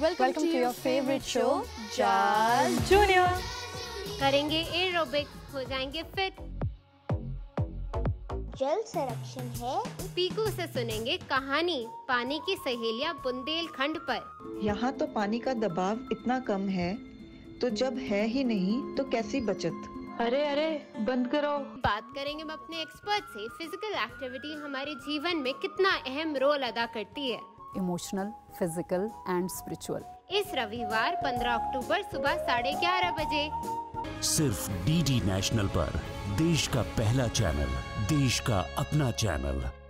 Welcome to your favorite show, Jazz Junior. करेंगे aerobics, हो जाएंगे फिट। जल संरक्षण है। पीकू से सुनेंगे कहानी पानी की सहेलियां बुंदेलखंड पर। यहाँ तो पानी का दबाव इतना कम है, तो जब है ही नहीं तो कैसी बचत। अरे बंद करो। बात करेंगे हम अपने एक्सपर्ट से, फिजिकल एक्टिविटी हमारे जीवन में कितना अहम रोल अदा करती है। Emotional, physical and spiritual. इस रविवार 15 अक्टूबर सुबह 11:30 बजे सिर्फ डीडी नेशनल पर, देश का पहला चैनल, देश का अपना चैनल।